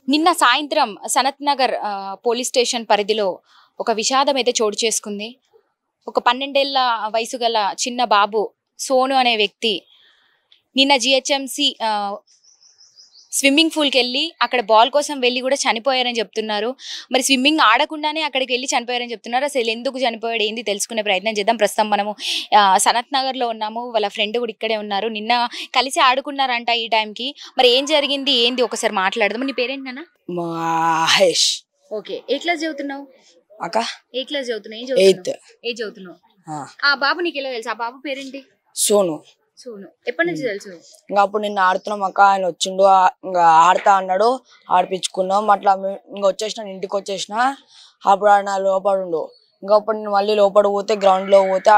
నిన్న సాయంత్రం Sanath Nagar police station పరిధిలో ఒక విషాదం అయితే చోటు చేసుకుంది. ఒక 12 ఏళ్ల వయసు గల చిన్న బాబు సోను అనే వ్యక్తి నిన్న జిహెచ్ఎంసి స్విమ్మింగ్ పూల్కి వెళ్ళి అక్కడ బాల్ కోసం వెళ్ళి కూడా చనిపోయారని చెప్తున్నారు. మరి స్విమ్మింగ్ ఆడకుండానే అక్కడికి వెళ్ళి చనిపోయారని చెప్తున్నారు. అసలు ఎందుకు చనిపోయాడు ఏంది తెలుసుకునే ప్రయత్నం చేద్దాం. ప్రస్తుతం మనము సనత్ నగర్లో ఉన్నాము. వాళ్ళ ఫ్రెండ్ కూడా ఇక్కడే ఉన్నారు. నిన్న కలిసి ఆడుకున్నారంట ఈ టైంకి. మరి ఏం జరిగింది ఏంది ఒకసారి మాట్లాడదాం. నీ పేరేంటి నాన్న? మహేష్. ఓకే, ఏ క్లాస్ చదువుతున్నావు అక్క? ఏ క్లాస్ చదువుతున్నావు? ఏం చదువుతున్నావు? ఆ బాబు నీకు ఎలా తెలుసు? ఆ బాబు పేరేంటి? సోను. సోను. ఎప్పటి నుంచి తెలుసు? ఇంకా అప్పుడు నిన్న ఆడుతున్నాం అక్క. ఆయన వచ్చిండు, ఇంకా ఆడతా అన్నాడు, ఆడిపించుకున్నాం. అట్లా ఇంకా వచ్చేసిన, ఇంటికి వచ్చేసిన. అప్పుడు ఆయన లోపడుండు. ఇంకా అప్పుడు నేను మళ్ళీ లోపల పోతే, గ్రౌండ్ లో పోతే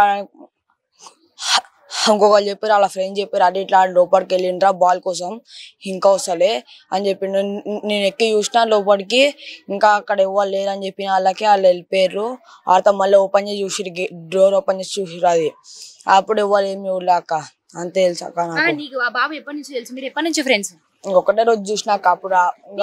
ఇంకొకరు చెప్పారు, వాళ్ళ ఫ్రెండ్ చెప్పారు, అది ఇట్లా లోపలికి వెళ్ళిండ్రా బాల్ కోసం, ఇంకా వస్తలే అని చెప్పిండు. నేను ఎక్కి చూసిన లోపలికి, ఇంకా అక్కడ ఎవరు లేరని చెప్పిన వాళ్ళకి వాళ్ళు వెళ్ళిపోయారు. వాళ్ళతో మళ్ళీ ఓపెన్ చేసి చూసిరు, డోర్ ఓపెన్ చేసి చూసిరు. అది అప్పుడు ఎవరు ఏమి చూడలేక అంతే తెలుసు అక్క. నీకు ఆ బాబు ఎప్పటి నుంచి తెలుసు? మీరు ఎప్పటి నుంచి ఫ్రెండ్స్? ఒకటే రోజు చూసినాక. అప్పుడు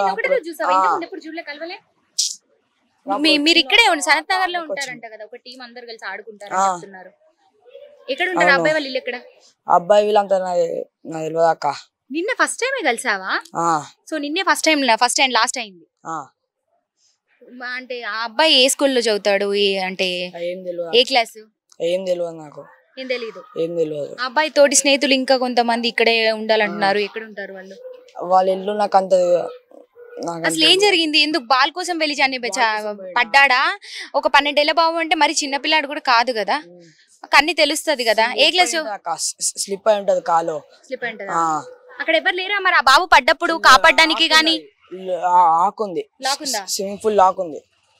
మీరు ఇక్కడే సనత్ నగర్ లో ఉంటారంట కదా, ఒక టీం అందరు కలిసి ఆడుకుంటారు చెప్తున్నారు. ఎక్కడ ఉంటారు అబ్బాయి వాళ్ళు? ఇల్లు ఎక్కడ? అబ్బాయి వీళ్ళంతా నాకు తెలియదు అక్క. నిన్న ఫస్ట్ టైమే కలిసావా? సో నిన్నే ఫస్ట్ టైం లాస్ట్ అయింది అంటే. ఆ అబ్బాయి ఏ స్కూల్లో చదువుతాడు అంటే? ఏ క్లాస్? ఏం తెలియదు నాకు. ఏం తెలియదు. ఆ అబ్బాయి తోటి స్నేహితులు ఇంకా కొంతమంది ఇక్కడే ఉండాలంటున్నారు. ఎక్కడ ఉంటారు వాళ్ళు? వాళ్ళ ఇల్లు నాకు అంత. అసలు ఏం జరిగింది? ఎందుకు బాల్ కోసం వెళ్ళి పడ్డాడా? ఒక 12 ఏళ్ల బాబు అంటే మరి చిన్నపిల్లాడు కూడా కాదు కదా, అన్ని తెలుస్తుంది కదా. ఏ క్లాస్? స్లిప్ అయి ఉంటది కాలు. స్లిప్ అయి ఉంటది. అక్కడ ఎవరు లేరా మరి ఆ బాబు పడ్డప్పుడు కాపాడడానికి? గానీ ఆకుంది, స్విమ్మింగ్ పూల్ లాకుంది.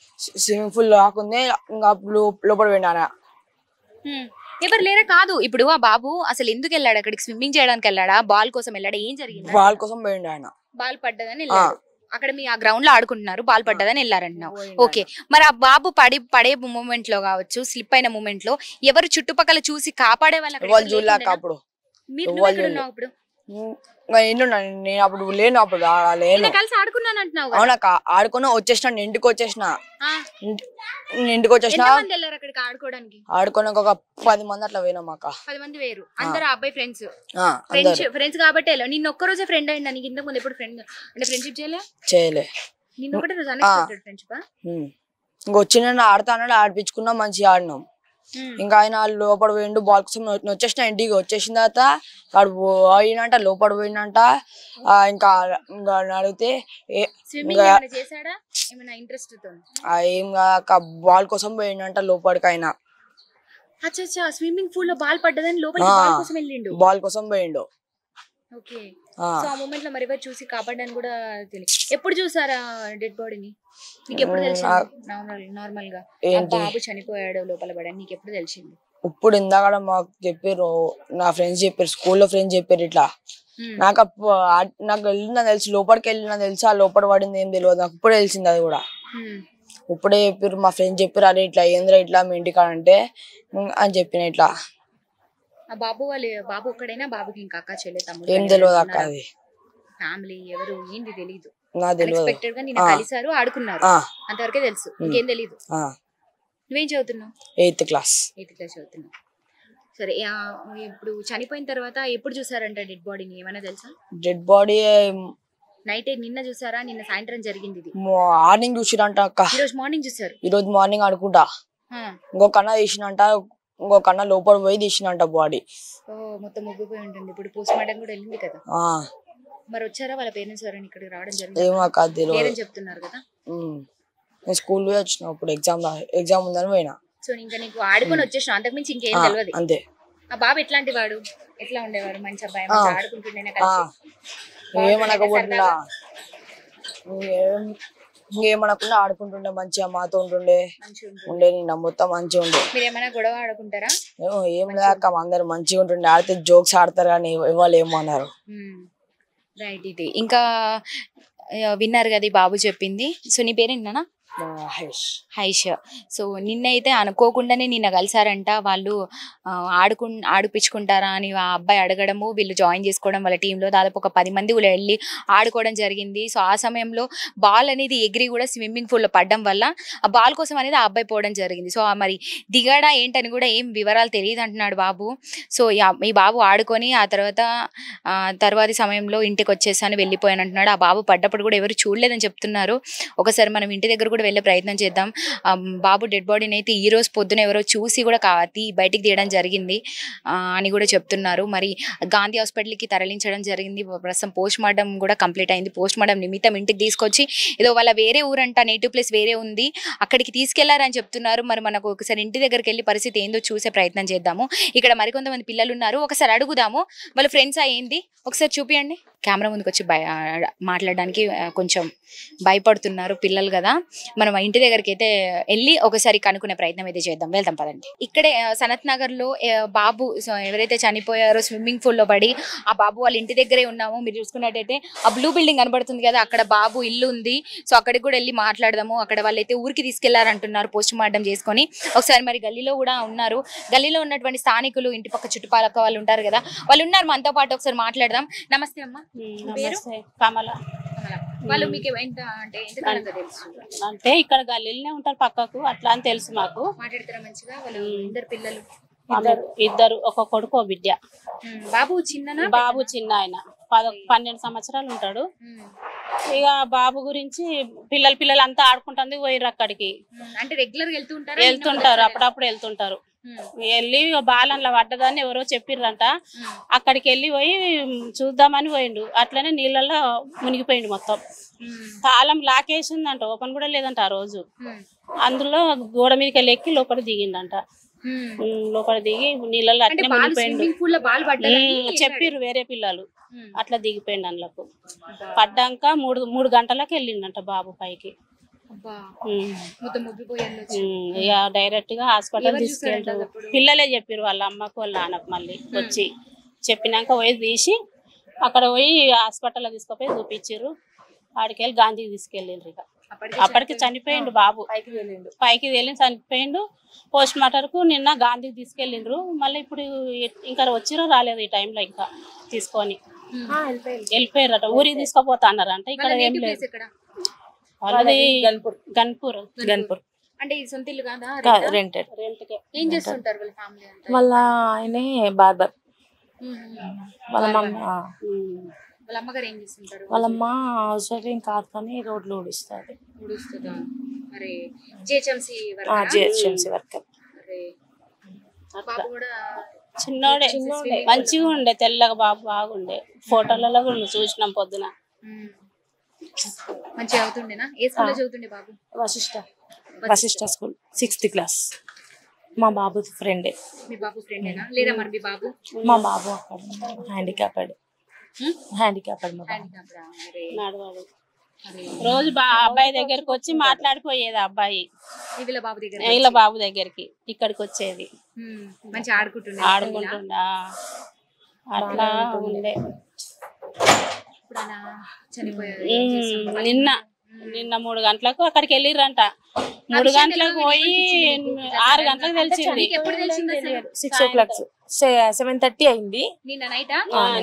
ఇంకా లోపల పోయినా. ఎవరు లేరా? కాదు, ఇప్పుడు ఆ బాబు అసలు ఎందుకు వెళ్ళాడు అక్కడికి? స్విమ్మింగ్ చేయడానికి వెళ్ళాడా? బాల్ కోసం వెళ్ళాడా? ఏం జరిగింది? బాల్ కోసం పోయిండు ఆయన. బాల్ పడ్డదని వెళ్ళాడు. అక్కడ మీ ఆ గ్రౌండ్ లో ఆడుకుంటున్నారు, బాల్ పడ్డదని వెళ్ళారంటున్నావు. ఓకే, మరి ఆ బాబు పడే మూమెంట్ లో కావచ్చు, స్లిప్ అయిన మూమెంట్ లో ఎవరు చుట్టుపక్కల చూసి కాపాడే వాళ్ళు చూడలేక అప్పుడు? ఇప్పుడు నేను అప్పుడు లేను. అప్పుడు కలిసి ఆడుకున్నాను అంటున్నావు. అవునక్క, ఆడుకున్నా వచ్చేసిన, ఇంటికి వచ్చేసిన. అక్కడికి ఆడుకోవడానికి ఆడుకోడానికి ఒక 10 మంది అట్లా పోయినాం అక్క. 10 మంది వేరు, అందరు అబ్బాయి ఫ్రెండ్స్ కాబట్టి. నిన్న ఒక్కరోజే ఫ్రెండ్ అయిందా నీకు? ఇంతకు ముందు ఎప్పుడు ఫ్రెండ్ అంటే ఫ్రెండ్షిప్ చేయలే? నిన్న ఒకటే రోజు అన్ఎక్స్పెక్టెడ్ ఫ్రెండ్షిప్. ఇంకొచ్చిన ఆడతాను, ఆడిపించుకున్నాం, మంచిగా ఆడినాం. ఇంకా ఆయన లోపల పోయిండు బాల్ కోసం. వచ్చేసిన, ఇంటికి వచ్చేసిన తర్వాత వాడు పోయినంట, లోపల పోయినంట. ఇంకా అడిగితే ఏం కాక బాల్ కోసం పోయిండంట లోపలికి. ఆయన స్విమ్మింగ్ పూల్ లో బాల్ పడ్డదని లోపల బాల్ కోసం పోయిండు. ఓకే, సో ఆ మూమెంట్ లో మరి ఎవరు చూసి కాపాడని కూడా తెలియదు. ఎప్పుడు చూసారా డెడ్ బాడీని? నీకు ఎప్పుడు తెలిసింది? నార్మల్ గా బాబు చనిపోయాడు లోపల పడని నీకు ఎప్పుడు తెలిసింది? ఇప్పుడు ఇందాక మాకు చెప్పారు, నా ఫ్రెండ్స్ చెప్పారు, స్కూల్లో ఫ్రెండ్స్ చెప్పారు ఇట్లా. నాకు వెళ్ళినా తెలుసు, లోపలికి వెళ్ళినా తెలుసు. ఆ లోపల పడింది ఏం తెలియదు నాకు. ఇప్పుడే తెలిసింది అది కూడా. ఇప్పుడే చెప్పారు, మా ఫ్రెండ్స్ చెప్పారు, అరే ఇట్లా ఏంద్రా ఇట్లా మీ ఇంటికాడ అంటే అని చెప్పిన. ఇట్లా ఆ బాబు బాబు ఒక్కడైనా? బాబుకి ఇంకా అక్క చెల్లె తమ్ముడు ఏం తెలియదు అక్క. అది ఫ్యామిలీ ఎవరు ఏంటి తెలీదు. అన్ఎక్స్పెక్టెడ్ గా నిన్న కలిసారు, ఆడుకున్నారు, అంతవరకే తెలుసు. ఇంకేం తెలీదు. నువ్వేం చదువుతున్నావు? 8th క్లాస్ చదువుతున్నావు. సరే, ఇప్పుడు చనిపోయిన తర్వాత ఎప్పుడు చూసారంట డెడ్ బాడీని? ఏమైనా తెలుసా? డెడ్ బాడీ నైట్ నిన్న చూసారా? నిన్న సాయంత్రం జరిగింది. ఇది మార్నింగ్ చూసిరంట అక్క. ఈరోజు మార్నింగ్ చూసారు? ఈరోజు మార్నింగ్ అనుకుంటా. ఇంకొక అన్న తీసినంట, ఇంకొక అన్న లోపల పోయి తీసినంట బాడీ. మొత్తం ముగ్గిపోయి ఉంటుంది. ఇప్పుడు పోస్ట్ మార్టం కూడా వెళ్ళింది కదా. మరి వచ్చారా వాళ్ళ పేరెంట్స్ ఎవరైనా ఇక్కడికి రావడం జరిగింది? చెప్తున్నారు కదా. నేను స్కూల్ పోయి వచ్చిన, అప్పుడు ఎగ్జామ్ ఉందని పోయినా. సో ఇంకా నీకు ఆడుకొని వచ్చేసిన, అంతకుమించి ఇంకేం తెలియదు. అంతే. ఆ బాబు ఎట్లాంటి వాడు? ఎట్లా ఉండేవాడు? మంచి అబ్బాయి, ఆడుకుంటుండే? ఏమనకుండా ఆడుకుంటుండే, మంచిగా మాతో ఉండే. నిన్న మొత్తం మంచిగా ఉండే. మీరు ఏమైనా గొడవ ఆడుకుంటారా? ఏం లేక అందరు మంచిగా ఉంటుండే. ఆడితే జోక్స్ ఆడతారు కానీ ఇవాళ ఏమన్నారు. రైట్. ఇది ఇంకా విన్నారు కదా బాబు చెప్పింది. సో నీ పేరేంటన్నా? హైష్. సో నిన్నైతే అనుకోకుండానే నిన్న కలిసారంట. వాళ్ళు ఆడిపించుకుంటారా అని ఆ అబ్బాయి అడగడము, వీళ్ళు జాయిన్ చేసుకోవడం వాళ్ళ టీంలో దాదాపు ఒక 10 మంది కూడా వెళ్ళి ఆడుకోవడం జరిగింది. సో ఆ సమయంలో బాల్ అనేది ఎగిరి కూడా స్విమ్మింగ్ పూల్లో పడడం వల్ల ఆ బాల్ కోసం అనేది ఆ అబ్బాయి పోవడం జరిగింది. సో మరి దిగాడా ఏంటని కూడా ఏం వివరాలు తెలియదు అంటున్నాడు బాబు. సో ఈ బాబు ఆడుకొని ఆ తర్వాతి సమయంలో ఇంటికి వచ్చేసాను వెళ్ళిపోయాను అంటున్నాడు. ఆ బాబు పడ్డప్పుడు కూడా ఎవరు చూడలేదని చెప్తున్నారు. ఒకసారి మనం ఇంటి దగ్గర కూడా వెళ్ళే ప్రయత్నం చేద్దాం. బాబు డెడ్ బాడీని అయితే ఈ రోజు పొద్దున ఎవరో చూసి కూడా బయటికి తీయడం జరిగింది అని కూడా చెప్తున్నారు. మరి గాంధీ హాస్పిటల్కి తరలించడం జరిగింది. ప్రస్తుతం పోస్ట్ మార్టం కూడా కంప్లీట్ అయింది. పోస్ట్ మార్టం నిమిత్తం ఇంటికి తీసుకొచ్చి ఏదో వాళ్ళ వేరే ఊరంట, నేటివ్ ప్లేస్ వేరే ఉంది, అక్కడికి తీసుకెళ్లారని చెప్తున్నారు. మరి మనకు ఒకసారి ఇంటి దగ్గరికి వెళ్ళి పరిస్థితి ఏందో చూసే ప్రయత్నం చేద్దాము. ఇక్కడ మరికొంతమంది పిల్లలు ఉన్నారు, ఒకసారి అడుగుదాము. వాళ్ళ ఫ్రెండ్స్ అయ్యింది ఒకసారి చూపియండి. కెమెరా ముందుకు వచ్చి మాట్లాడడానికి కొంచెం భయపడుతున్నారు పిల్లలు కదా. మనం ఇంటి దగ్గరికి అయితే వెళ్ళి ఒకసారి కనుక్కునే ప్రయత్నం అయితే వెళ్దాం పదండి. ఇక్కడే సనత్ నగర్ లో బాబు ఎవరైతే చనిపోయారో స్విమ్మింగ్ పూల్ లో పడి, ఆ బాబు వాళ్ళ ఇంటి దగ్గరే ఉన్నాము. మీరు చూసుకున్నట్టయితే ఆ బ్లూ బిల్డింగ్ కనబడుతుంది కదా, అక్కడ బాబు ఇల్లు ఉంది. సో అక్కడికి కూడా వెళ్ళి మాట్లాడదాము. అక్కడ వాళ్ళైతే ఊరికి తీసుకెళ్లారంటున్నారు పోస్ట్ మార్టం చేసుకొని. ఒకసారి మరి గల్లీలో కూడా ఉన్నారు, గల్లీలో ఉన్నటువంటి స్థానికులు, ఇంటి పక్క చుట్టుపక్కల వాళ్ళు ఉంటారు కదా, వాళ్ళు ఉన్నారు మనతో పాటు. ఒకసారి మాట్లాడదాం. నమస్తే అమ్మ. కమల. వాళ్ళు మీకు ఎంత తెలుసు? అంటే ఇక్కడ గల్లీలోనే ఉంటారు పక్కకు, అట్లా అని తెలుసు మాకు. మాట్లాడతారా మంచిగా? వాళ్ళు ఇద్దరు పిల్లలు? ఇద్దరు, ఒక కొడుకు ఒక బిడ్డ. బాబు చిన్న? బాబు చిన్న, ఆయన 12 సంవత్సరాలు ఉంటాడు. ఇక బాబు గురించి పిల్లలు అంతా ఆడుకుంటుంది, పోయిర్రు అక్కడికి. అంటే రెగ్యులర్ వెళ్తుంటారు, అప్పుడప్పుడు వెళ్తుంటారు. వెళ్ళి బాలంలో పడ్డదని ఎవరో చెప్పిర్రంట. అక్కడికి వెళ్ళి పోయి చూద్దామని పోయిండు. అట్లనే నీళ్ళల్లో మునిగిపోయిండు మొత్తం. తాళం లాకేసిందంట, ఓపెన్ కూడా లేదంట ఆ రోజు. అందులో గోడ మీదకి వెళ్ళి ఎక్కి లోపల దిగిండంట. లోపల దిగి నీళ్ళల్లో అట్లనే మునిగిపోయిండు చెప్పిర్రు వేరే పిల్లలు. అట్లా దిగిపోయిండు అందులోకి. పడ్డాక 3 గంటలకు వెళ్ళిండంట బాబు పైకి. ఇక డైరెక్ట్ గా హాస్పిటల్ తీసుకెళ్ళారు. పిల్లలే చెప్పారు వాళ్ళ అమ్మకు వాళ్ళ నాన్నకు. మళ్ళీ వచ్చి చెప్పినాక పోయి తీసి అక్కడ పోయి హాస్పిటల్ తీసుకుపోయి చూపించారు. ఆడికి వెళ్ళి గాంధీకి తీసుకెళ్ళిండ్రు. ఇక అప్పటికి చనిపోయిండు బాబు, పైకి వెళ్ళి చనిపోయిండు. పోస్ట్ మార్టంకు నిన్న గాంధీకి తీసుకెళ్ళిండ్రు. మళ్ళీ ఇప్పుడు ఇంకా వచ్చిరో రాలేదు ఈ టైంలో ఇంకా తీసుకొని వెళ్ళిపోయారట. ఊరికి తీసుకుపోతా అన్నారంట. ఇక్కడ ఏం లేదు, వాళ్ళది గన్పూర్. అంటే ఈ సొంత ఇల్లు కాదా? రెంటెడ్. ఏం చేస్తుంటారు వాళ్ళ ఫ్యామిలీ అంతా? వాళ్ళ ఆయనే బార్బర్. వాళ్ళ అమ్మగారు ఏం చేస్తుంటారు? వాళ్ళమ్మ హౌస్ వైఫ్ కాదు కానీ రోడ్లు ఊడిస్తుంది. మరి జిహెచ్ఎంసీ వర్కర్. బాబు కూడా చిన్నోడే, మంచిగా ఉండే, తెల్లగా బాబు బాగుండే. ఫోటోలలో కూడా చూసినాం పొద్దున. మంచిగా అవుతుండేనా? ఏ స్కూల్లో చదువుతుండే బాబు? Vasishta school, 6th class. మా బాబు ఫ్రెండే. మీ బాబు ఫ్రెండేనా? లేదా మరి మీ బాబు? మా బాబు అక్కడ హ్యాండిక్యాప్డ్. నడవాడు. రోజు అబ్బాయి దగ్గరికి వచ్చి మాట్లాడిపోయేది అబ్బాయి. వీళ్ళ బాబు దగ్గరికి ఇక్కడికి వచ్చేది. మంచిగా ఆడుకుంటుండా అట్లా ఉండే. నిన్న 3 గంటలకు అక్కడికి వెళ్ళిర్రంట. 3 గంటలకు పోయి 6 గంటలకు తెలిసింది. 6 o'clock 7:30 అయింది. నిన్న నైట్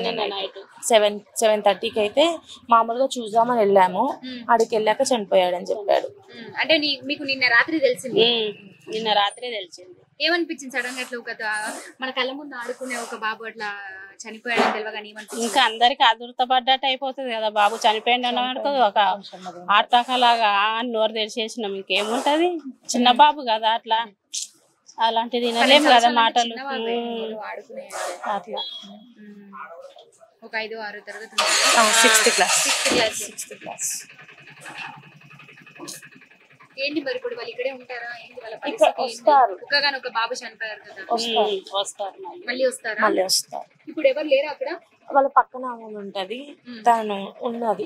7:30కి అయితే మామూలుగా చూద్దామని వెళ్ళాము. ఆడికి వెళ్ళాక చనిపోయాడని చెప్పాడు. అంటే మీకు నిన్న రాత్రి తెలిసింది? నిన్న రాత్రే తెలిసింది. ఏమనిపించింది సడన్ గా? అట్లా మన కళ్ళ ముందు ఆడుకునే ఒక బాబు అట్లా చనిపోయాడని తెలియగానే ఏమనిపించింది? ఇంకా అందరికి అదుర్తపడ్డట్టు అయిపోతుంది కదా. బాబు చనిపోయింది అన్నట్టు ఒక ఆటలాగా నోరు తెరిచేసినాం. ఇంకేముంటది, చిన్న బాబు కదా. అట్లా అలాంటిది వినలేము కదా మాటలు. అట్లా ఒక 5-6 తరగతి 6th క్లాస్. ఏంటి మరి ఇప్పుడు వాళ్ళు ఇక్కడే ఉంటారా? ఒక బాబు చనిపోయారు కదా, వస్తారు. మళ్ళీ వస్తారా? మళ్ళీ వస్తారు. ఇప్పుడు ఎవరు లేరు అక్కడ? వాళ్ళ పక్కన ఉంటది, తను ఉన్నది.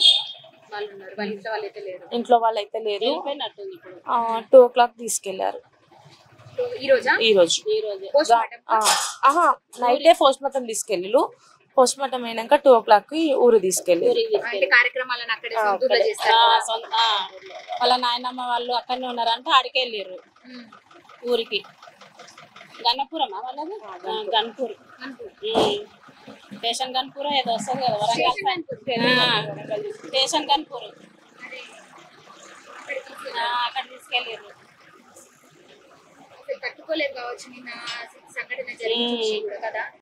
ఇంట్లో వాళ్ళైతే లేరు. 2 o'clock తీసుకెళ్లారు. ఈ రోజు నైటే పోస్ట్ మార్టం తీసుకెళ్ళు. పోస్ట్ మార్టం అయినాక 2 o'clock ఊరు తీసుకెళ్ళి అంటే కార్యక్రమాలను అక్కడే సొంతూరులో చేస్తారు. వాళ్ళ నాయనమ్మ వాళ్ళు అక్కడనే ఉన్నారంటే ఆడికి వెళ్ళిర్రు ఊరికి. గన్నపురమా వాళ్ళది? గన్పూర్. స్టేషన్ గన్పూర్ ఏదో వస్తుంది కదా వరంగల్. స్టేషన్ గన్పూర్ అక్కడ తీసుకెళ్ళిర్రు. తట్టుకోలేదు కావచ్చు నిన్న సంఘటన జరిగింది కదా.